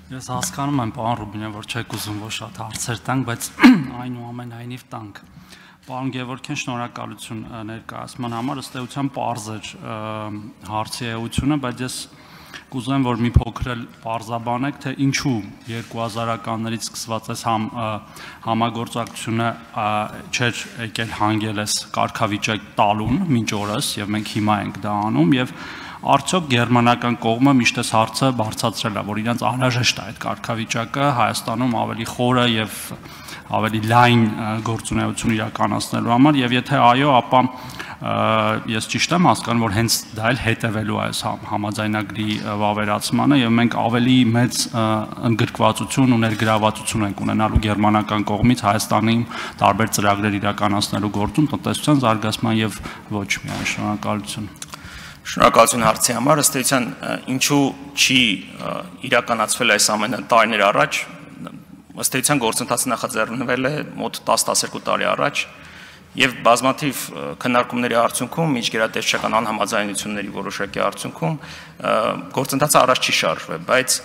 Ես հասկանում եմ, պարոն Ռուբինյան, որ չեք ուզում որ շատ հարցեր տանք, բայց այնուամենայնիվ տանք։ Պարոն Գևորգյան, շնորհակալություն ներկայացման համար, ըստ էության պարզ էր հարցի էությունը, բայց ես կուզեմ, որ մի փոքր էլ պարզաբանեք, թե ինչու 2000-ականներից սկսված այս համագործակցությունը չէր եկել հանգել այս կարգավիճակ տալուն մինչ օրս, եւ մենք հիմա ենք դա անում, եւ արդյոք գերմանական կողմը միշտ այս հարցը բարձրացրել է, որ իրենց անհրաժեշտ է այդ կարգավիճակը Հայաստանում ավելի խորը եւ ավելի լայն գործունեություն իրականացնելու համար, եւ եթե այո, ապա ես ճիշտ եմ հասկանում, որ հենց դա էլ հետևելու է այս համաձայնագրի վավերացմանը եւ մենք ավելի մեծ ընդգրկվածություն ու ներգրավվածություն ենք ունենալու գերմանական կողմից Հայաստանի տարբեր ծրագրեր իրականացնելու գործում տնտեսության զարգացման եւ ոչ միայն շնորհակալություն։ Շնորհակալություն հարցի համար, ըստ էության ինչու չի իրականացվել այս ամենը տարիներ առաջ, ըստ էության գործընթացը նախաձեռնվել է մոտ 10-12 տարի առաջ եւ բազմաթիվ քննարկումների արդյունքում միջգերատեսչական անհամաձայնությունների որոշակի արդյունքում գործընթացը առաջ չի շարժվել, բայց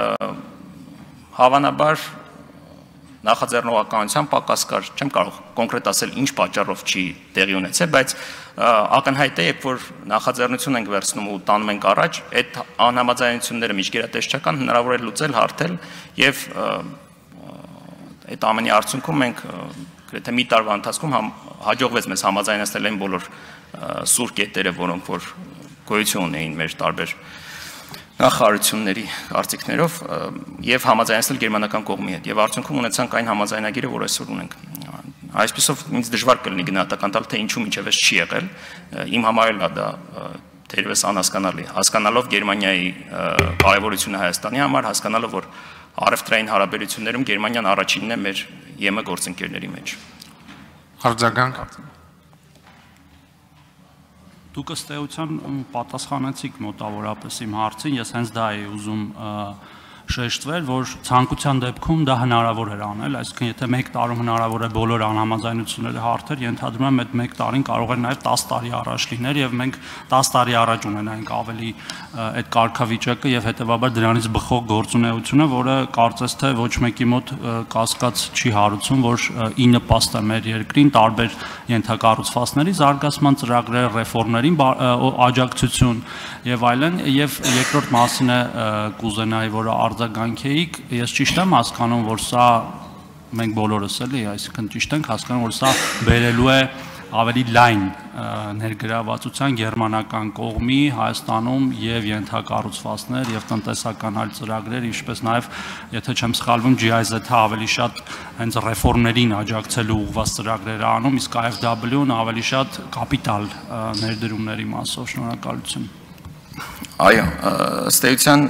հավանաբար նախաձեռնողականության պակաս կար, չեմ կարող կոնկրետ ասել ինչ պատճառով չի տեղի ունեցել, բայց ակնհայտ է, երբ որ նախաձեռնություն ենք վերցնում ու տանում ենք առաջ, այդ անհամաձայնությունները միջգերատեսչական հնարավոր է լուծել, հարթել եւ այդ ամենի արդյունքում մենք գրեթե մի տարվա ընթացքում հաջողվեց մեզ համաձայնեցնել այն բոլոր սուր կետերը, որոնք որ գոյություն ունեին մեր տարբեր նախարարությունների կարծիքներով եւ համաձայնեցնել գերմանական կողմի հետ եւ արդյունքում ունեցանք այն համաձայնագիրը, որ այսօր ունենք։ Այսպեսով ինձ դժվար կլինի գնահատական տալ, թե ինչու մինչև այս չի եղել։ Իմ համար էլ դա թերևս անհասկանալի։ Հասկանալով Գերմանիայի կարևորությունը Հայաստանի համար, հասկանալով, որ առևտրային հարաբերություններում Գերմանիան առաջինն է մեր ԵՄ գործընկերների մեջ։ Արձագանք։ Դուք ըստ էության պատասխանեցիք մոտավորապես իմ հարցին, ես հենց դա էի ուզում շեշտվել, որ ցանկության դեպքում դա հնարավոր էր անել, այսինքն եթե 1 տարում հնարավոր է բոլոր անհամաձայնությունները հարթել, ենթադրում եմ այդ 1 տարին կարող է նաև 10 տարի առաջ լիներ եւ մենք 10 տարի առաջ ունենայինք ավելի այդ կարգավիճակը եւ հետեւաբար դրանից բխող գործունեությունը, որը կարծես թե ոչ մեկի մոտ կասկած չի հարուցում, որ ի նպաստ է մեր երկրին տարբեր ենթակառուցվածքների զարգացման ծրագրեր, ռեֆորմներին աջակցություն եւ այլն, եւ երկրորդ մասին է կուզենայի, որ արձագանքեիք, ես ճիշտ եմ հասկանում, որ սա մենք բոլորս էլի, այսինքն ճիշտ ենք հասկանում, որ սա բերելու է ավելի լայն ներգրավվածության գերմանական կողմի Հայաստանում եւ ենթակառուցվածքներ եւ տնտեսական այլ ծրագրեր, ինչպես նաեւ, եթե չեմ սխալվում, GIZ-ը ավելի շատ հենց ռեֆորմներին աջակցելու ուղղված ծրագրեր անում, իսկ AFW-ն ավելի շատ կապիտալ ներդրումների մասով։ Շնորհակալություն։ Այո, ըստ էության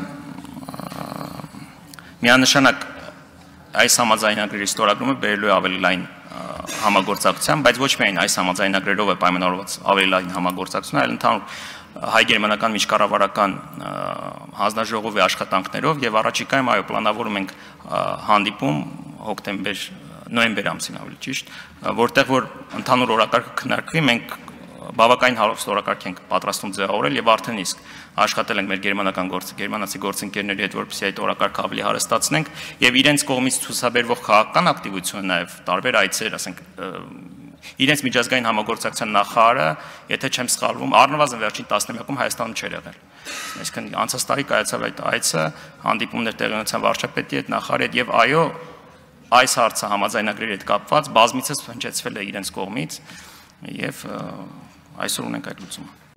միանշանակ այս համաձայնագրերի ստորագրումը բերելու է ավելի լայն համագործակցության, բայց ոչ միայն այս համաձայնագրերով է պայմանավորված ավելի լայն համագործակցություն, այլ ընդհանուր հայ-գերմանական միջկառավարական հանձնաժողովի աշխատանքներով եւ առաջիկայում այո պլանավորում ենք հանդիպում նոյեմբեր ամսին ավելի ճիշտ, որտեղ որ ընդհանուր օրակարգը քննարկվի, մենք բավականին հարուստ օրակարգ ենք պատրաստում ձևավորել եւ արդեն իսկ աշխատել ենք մեր գերմանացի գործընկերների հետ, որպեսզի այդ օրակարգը ավելի հարստացնենք եւ իրենց կողմից ցուցաբերվող քաղաքական ակտիվությունը նաեւ տարբեր այցեր, ասենք իրենց միջազգային համագործակցության նախարարը, եթե չեմ սխալվում, առնվազն վերջին 10-ամյակում Հայաստանում չէր եղել։ Այսինքն անցած տարի կայացավ այդ այցը, հանդիպումներ տեղի ունեցան վարչապետի հետ, նախարարի հետ եւ այո, այս հարցը համաձայնագրերի հետ կապված բազմիցս հնչեցվել է իրենց կողմից եւ այսօր ունենք այդ լուծումը։